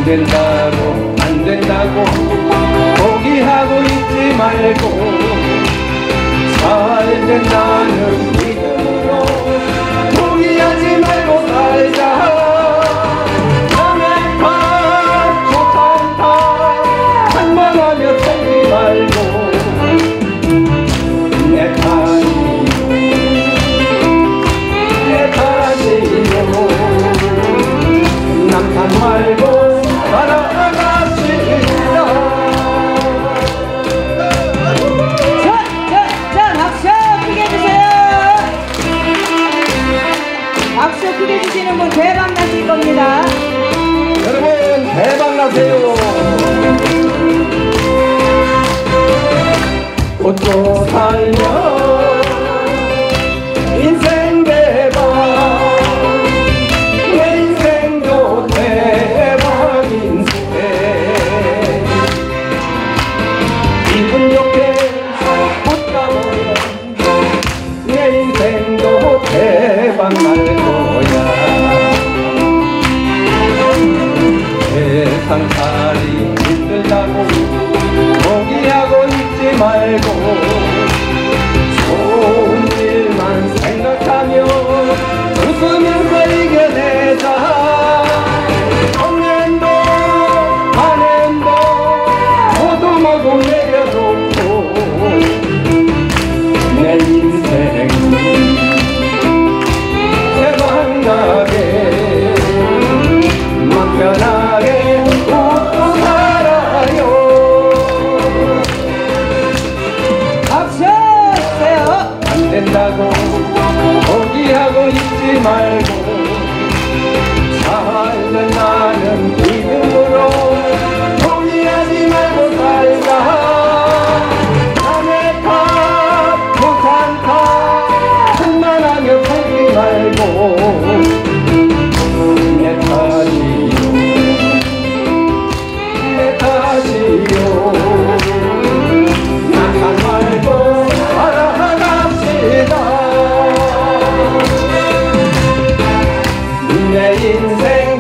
된다고 안 된다고 포기하고 있지 말고 잘 된다는 믿음으로 포기하지 말고 살자. 남의 탓 좋단 탓 한만하며 살지 말고 내 탓이요 남 탓 말고 살아갑시다. 자, 박수 크게 해주세요. 박수 크게 해주시는 분 대박 나실 겁니다. 여러분 대박 나세요. 꽃도 살려 인생 대박 내 인생도 대박 인생 기분 좋게 꽃 가보면 내 인생도 대박 날 거야. 세상 살이 힘들다고 포기하고 있지 말고 좋은 일만 생각하며 웃으면서 이겨내자. 정년도 한년도 모두 내려놓고 내 인생 대박나게 맘 편하게 웃고 살아요. 박수 주세요. 안 된다고 포기하고 있지 말고 잘 된다는 믿음으로 포기하지 말고 살자. 남의 탓 못한 탓 한만하며 살지 말고 내 탓이요 내 탓이요 남 탓 말고 살아갑시다. 내 인생